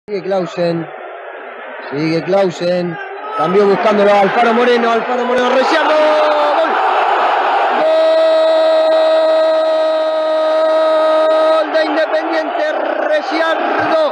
Sigue Clausen, cambió buscándolo a Alfaro Moreno, Reciardo, gol de Independiente, Reciardo.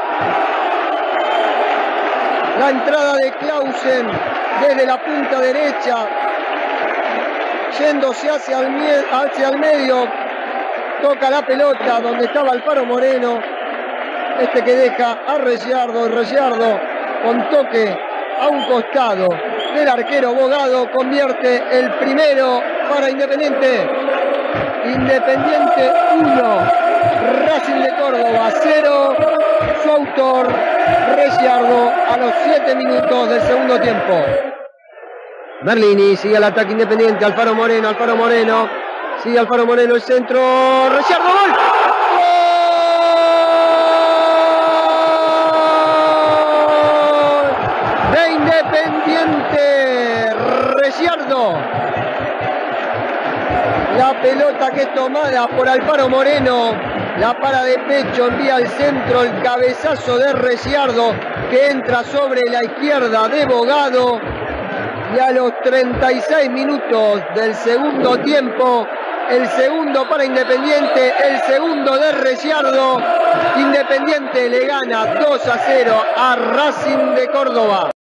La entrada de Clausen desde la punta derecha, yéndose hacia el medio, toca la pelota donde estaba Alfaro Moreno, que deja a Reciardo, con toque a un costado del arquero Bogado, convierte el primero para Independiente. Independiente 1, Racing de Córdoba 0, su autor Reciardo a los 7 minutos del segundo tiempo. Merlini sigue el ataque Independiente, Alfaro Moreno, sigue Alfaro Moreno, el centro, Reciardo, gol. De Independiente, Reciardo. La pelota que es tomada por Alfaro Moreno, la para de pecho, envía al centro, el cabezazo de Reciardo que entra sobre la izquierda de Bogado. Y a los 36 minutos del segundo tiempo, el segundo para Independiente, el segundo de Reciardo. Independiente le gana 2-0 a Racing de Córdoba.